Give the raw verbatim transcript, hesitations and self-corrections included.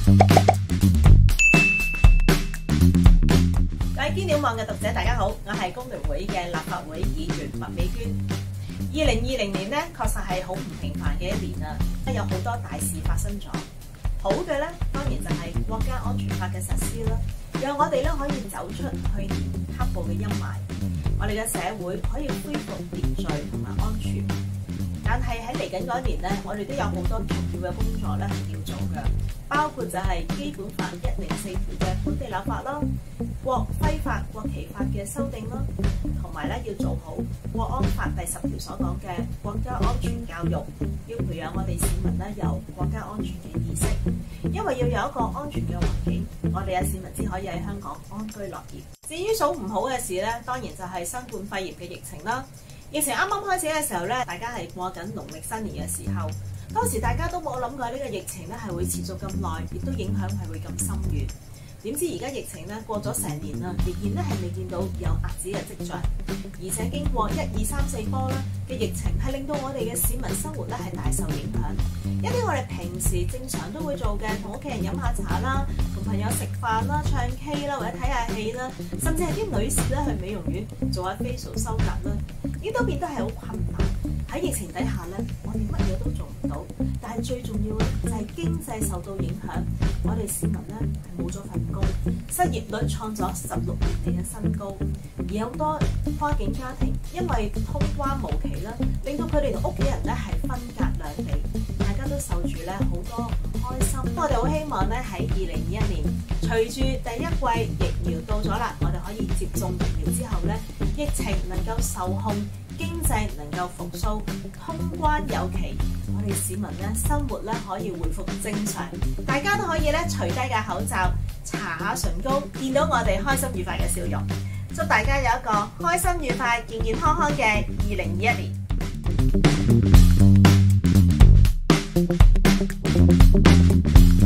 各位堅料網嘅讀者，大家好，我係工聯會嘅立法會議員麥美娟。二零二零年咧，確實係好唔平凡嘅一年啦，有好多大事發生咗。好嘅咧，當然就係國家安全法嘅實施啦，讓我哋咧可以走出去年黑暴嘅陰霾，我哋嘅社會可以恢復秩序同埋安全。但係喺嚟緊嗰一年咧，我哋都有好多重要嘅工作咧係要做嘅，包括就係基本法一零四條嘅本地立法啦、國徽法、國旗法嘅修訂啦，同埋咧要做好國安法第十條所講嘅國家安全教育，要培養我哋市民咧有國家安全嘅意識，因為要有一個安全嘅環境，我哋嘅市民先可以喺香港安居樂業。至於數唔好嘅事咧，當然就係新冠肺炎嘅疫情啦。疫情啱啱開始嘅時候咧，大家係過緊農曆新年嘅時候，當時大家都冇諗過呢個疫情咧係會持續咁耐，亦都影響係會咁深遠。點知而家疫情咧過咗成年啦，仍然咧係未見到有遏止嘅跡象，而且經過一二三四波咧嘅疫情，係令到我哋嘅市民生活咧係大受影響。一啲我哋平時正常都會做嘅，同屋企人飲下茶啦，同朋友食飯啦、唱 K 啦，或者睇下戲啦，甚至係啲女士咧去美容院做下 facial 修甲啦，呢都變得係好困難。喺疫情底下咧，我哋乜嘢都做唔到，但係最重要咧就係經濟受到影響，我哋市民咧係冇咗份工，失業率創咗十六年嚟嘅新高，而好多跨境家庭因為通關無期啦，令到佢哋同屋企人咧係分隔兩地，大家都受住咧好多唔開心。我哋好希望咧喺二零二一年，隨住第一季疫苗到咗啦，我哋可以接種疫苗之後咧，疫情能夠受控，經濟能夠復甦，通關有期，我哋市民咧生活咧可以恢復正常，大家都可以咧除低架口罩，搽下唇膏，見到我哋開心愉快嘅笑容。祝大家有一個開心愉快、健健康康嘅二零二一年。